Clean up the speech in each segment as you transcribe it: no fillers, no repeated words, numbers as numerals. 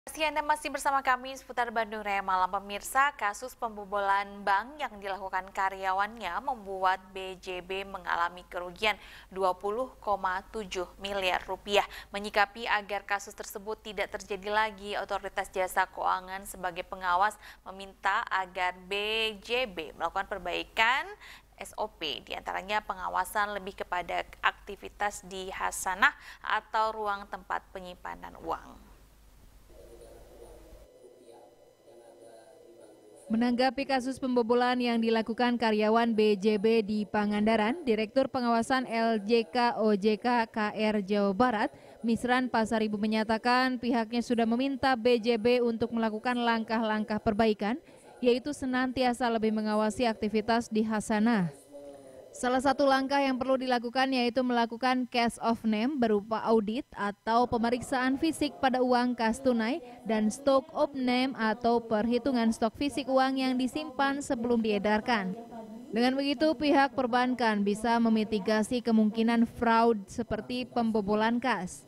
Anda masih bersama kami seputar Bandung Raya Malam. Pemirsa, kasus pembobolan bank yang dilakukan karyawannya membuat BJB mengalami kerugian 20,7 miliar rupiah. Menyikapi agar kasus tersebut tidak terjadi lagi, Otoritas Jasa Keuangan sebagai pengawas meminta agar BJB melakukan perbaikan SOP, diantaranya pengawasan lebih kepada aktivitas di hasanah atau ruang tempat penyimpanan uang. Menanggapi kasus pembobolan yang dilakukan karyawan BJB di Pangandaran, Direktur Pengawasan LJK OJK KR Jawa Barat, Misran Pasaribu menyatakan pihaknya sudah meminta BJB untuk melakukan langkah-langkah perbaikan, yaitu senantiasa lebih mengawasi aktivitas di hasanah. Salah satu langkah yang perlu dilakukan yaitu melakukan cash of name berupa audit atau pemeriksaan fisik pada uang kas tunai dan stock of name atau perhitungan stok fisik uang yang disimpan sebelum diedarkan. Dengan begitu, pihak perbankan bisa memitigasi kemungkinan fraud seperti pembobolan kas.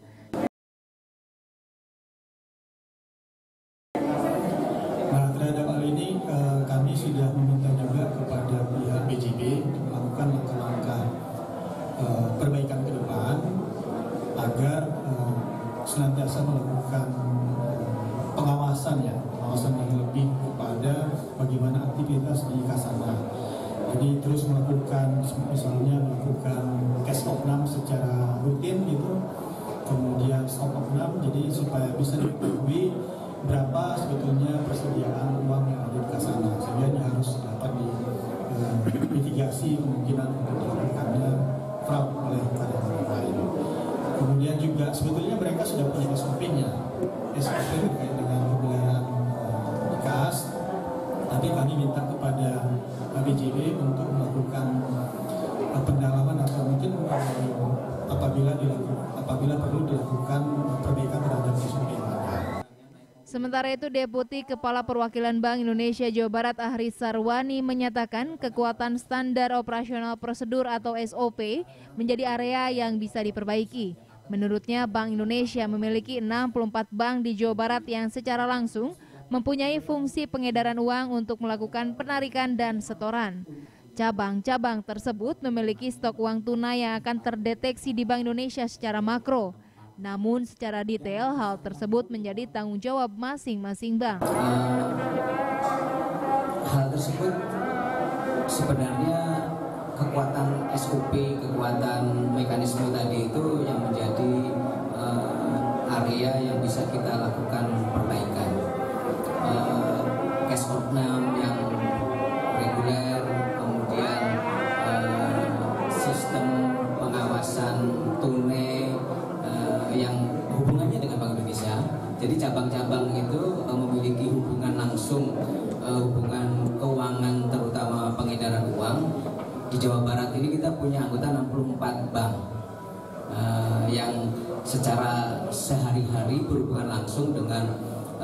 Nah, terhadap hal ini kami sudah meminta juga kepada pihak BJB melakukan langkah-langkah perbaikan ke depan agar senantiasa melakukan pengawasan yang lebih kepada bagaimana aktivitas di hasanah. Jadi terus melakukan misalnya cash opnam secara rutin gitu, kemudian stock opnam, jadi supaya bisa diketahui berapa sebetulnya persediaan uang yang ada di hasanah, sehingga ini harus dapat dimitigasi kemungkinan untuk dilakukannya fraud oleh karyawan lain. Kemudian juga sebetulnya mereka sudah punya SOP-nya, SOP terkait dengan pemeliharaan kas, tapi kami minta kepada BJB untuk melakukan pendalaman atau mungkin apabila perlu dilakukan perbaikan terhadap SOP yang ada. Sementara itu, Deputi Kepala Perwakilan Bank Indonesia Jawa Barat Ahri Sarwani menyatakan kekuatan standar operasional prosedur atau SOP menjadi area yang bisa diperbaiki. Menurutnya, Bank Indonesia memiliki 64 bank di Jawa Barat yang secara langsung mempunyai fungsi pengedaran uang untuk melakukan penarikan dan setoran. Cabang-cabang tersebut memiliki stok uang tunai yang akan terdeteksi di Bank Indonesia secara makro. Namun secara detail hal tersebut menjadi tanggung jawab masing-masing bank. Hal tersebut sebenarnya kekuatan SOP, kekuatan mekanisme tadi itu yang menjadi area yang bisa kita lakukan perbaikan. Cash opnam yang reguler, kemudian sistem pengawasan tunai yang hubungannya dengan Bank Indonesia. Jadi cabang-cabang itu memiliki hubungan langsung, hubungan keuangan terutama pengedaran uang. Di Jawa Barat ini kita punya anggota 64 bank yang secara sehari-hari berhubungan langsung dengan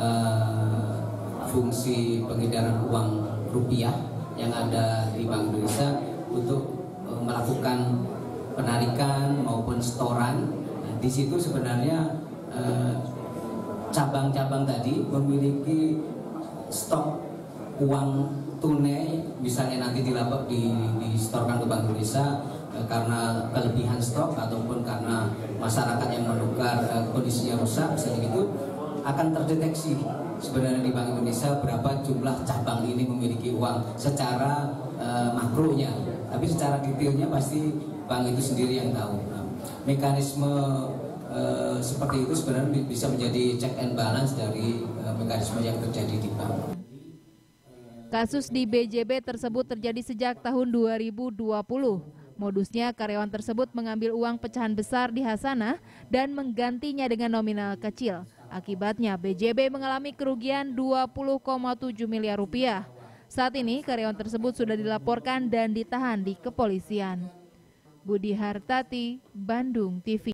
fungsi pengedaran uang rupiah yang ada di Bank Indonesia untuk melakukan penarikan maupun setoran. Di situ sebenarnya cabang-cabang tadi memiliki stok uang tunai, misalnya nanti disetorkan ke Bank Indonesia karena kelebihan stok ataupun karena masyarakat yang menukar kondisinya rusak, misalnya gitu, akan terdeteksi sebenarnya di Bank Indonesia berapa jumlah cabang ini memiliki uang secara makronya, tapi secara detailnya pasti bank itu sendiri yang tahu. Mekanisme seperti itu sebenarnya bisa menjadi check and balance dari mekanisme yang terjadi di bank. Kasus di BJB tersebut terjadi sejak tahun 2020. Modusnya karyawan tersebut mengambil uang pecahan besar di hasanah dan menggantinya dengan nominal kecil. Akibatnya BJB mengalami kerugian 20,7 miliar rupiah. Saat ini karyawan tersebut sudah dilaporkan dan ditahan di kepolisian. Budi Hartati, Bandung TV.